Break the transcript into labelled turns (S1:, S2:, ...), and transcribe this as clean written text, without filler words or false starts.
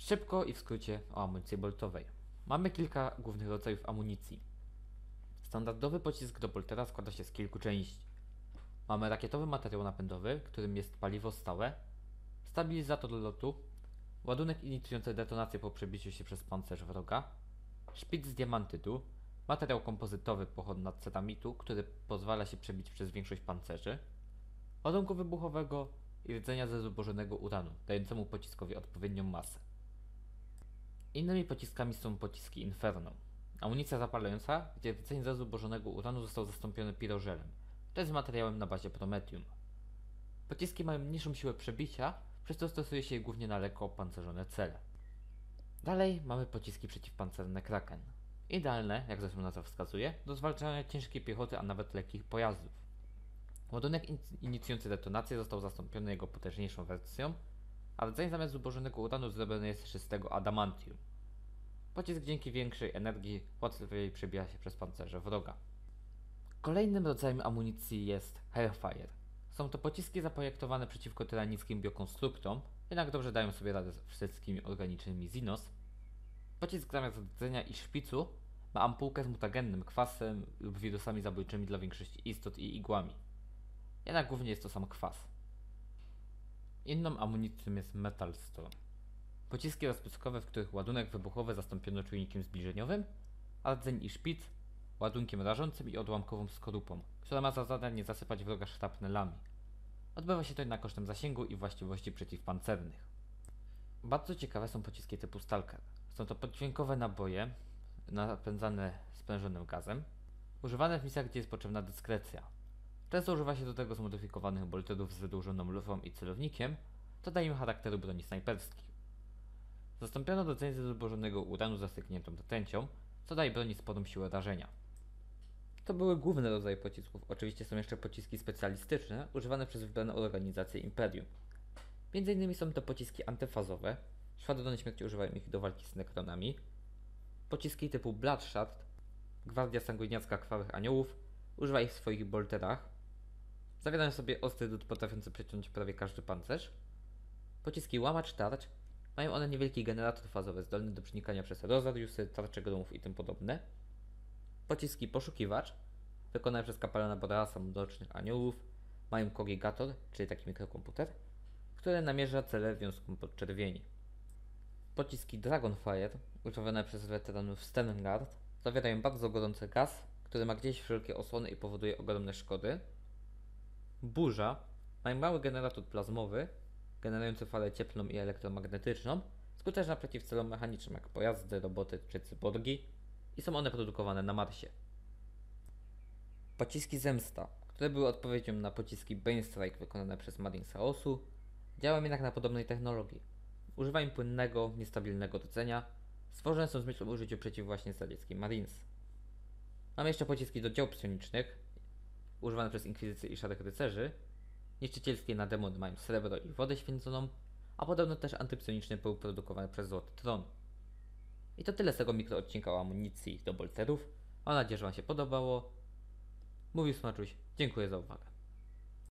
S1: Szybko i w skrócie o amunicji boltowej. Mamy kilka głównych rodzajów amunicji. Standardowy pocisk do boltera składa się z kilku części. Mamy rakietowy materiał napędowy, którym jest paliwo stałe, stabilizator lotu, ładunek inicjujący detonację po przebiciu się przez pancerz wroga, szpic z diamantytu, materiał kompozytowy pochodny od ceramitu, który pozwala się przebić przez większość pancerzy, ładunku wybuchowego i rdzenia ze zubożonego uranu, dającemu pociskowi odpowiednią masę. Innymi pociskami są pociski Inferno. Amunicja zapalająca, gdzie rdzeń ze zubożonego uranu został zastąpiony pirożelem, to jest materiałem na bazie prometium. Pociski mają mniejszą siłę przebicia, przez co stosuje się je głównie na lekko opancerzone cele. Dalej mamy pociski przeciwpancerne Kraken. Idealne, jak zresztą nazwa wskazuje, do zwalczania ciężkiej piechoty, a nawet lekkich pojazdów. Ładunek inicjujący detonację został zastąpiony jego potężniejszą wersją, a rdzeń zamiast zubożonego uranu zrobiony jest z czystego adamantium. Pocisk dzięki większej energii łatwiej przebija się przez pancerze wroga. Kolejnym rodzajem amunicji jest Hellfire. Są to pociski zaprojektowane przeciwko tyranickim biokonstruktom, jednak dobrze dają sobie radę z wszystkimi organicznymi Zinos. Pocisk zamiast rdzenia i szpicu ma ampułkę z mutagennym kwasem lub wirusami zabójczymi dla większości istot i igłami. Jednak głównie jest to sam kwas. Inną amunicją jest Metal Storm. Pociski rozpryskowe, w których ładunek wybuchowy zastąpiono czujnikiem zbliżeniowym, a rdzeń i szpic ładunkiem rażącym i odłamkową skorupą, która ma za zadanie zasypać wroga szrapnelami. Odbywa się to jednak kosztem zasięgu i właściwości przeciwpancernych. Bardzo ciekawe są pociski typu Stalker. Są to poddźwiękowe naboje napędzane sprężonym gazem, używane w misjach, gdzie jest potrzebna dyskrecja. Często używa się do tego zmodyfikowanych bolterów z wydłużoną lufą i celownikiem, co daje im charakteru broni snajperskiej. Zastąpiono rdzeń ze zubożonego uranu zastygniętą rtęcią, co daje broni sporą siłę rażenia. To były główne rodzaje pocisków. Oczywiście są jeszcze pociski specjalistyczne, używane przez wybrane organizacje Imperium. Między innymi są to pociski antyfazowe, Szwadrony Śmierci używają ich do walki z nekronami, pociski typu Bloodshot, Gwardia Sanguiniacka Krwawych Aniołów używa ich w swoich bolterach, zawierają sobie ostry drut potrafiący przeciąć prawie każdy pancerz. Pociski Łamacz Tarcz mają one niewielki generator fazowy zdolny do przenikania przez rozariusy, tarcze gromów i tym podobne. Pociski Poszukiwacz, wykonane przez kapelana Boreasa Mrocznych Aniołów, mają korigator, czyli taki mikrokomputer, który namierza cele wiązką podczerwieni. Pociski Dragonfire, używane przez weteranów Sterngard, zawierają bardzo gorący gaz, który ma gdzieś wszelkie osłony i powoduje ogromne szkody. Burza mają mały generator plazmowy, generujący falę cieplną i elektromagnetyczną, skuteczna przeciw celom mechanicznym jak pojazdy, roboty czy cyborgi i są one produkowane na Marsie. Pociski Zemsta, które były odpowiedzią na pociski Banestrike wykonane przez Marine Chaosu, działają jednak na podobnej technologii. Używają płynnego, niestabilnego rdzenia, stworzone są z myślą o użyciu przeciw właśnie radzieckim Marines. Mamy jeszcze pociski do dział psionicznych, używane przez Inkwizycję i Szarych Rycerzy. Niszczycielskie na demony mają srebro i wodę święconą, a podobno też antypsioniczny był produkowany przez Złoty Tron. I to tyle z tego mikroodcinka o amunicji do bolterów. Mam nadzieję, że Wam się podobało. Mówił Smaczuś, dziękuję za uwagę.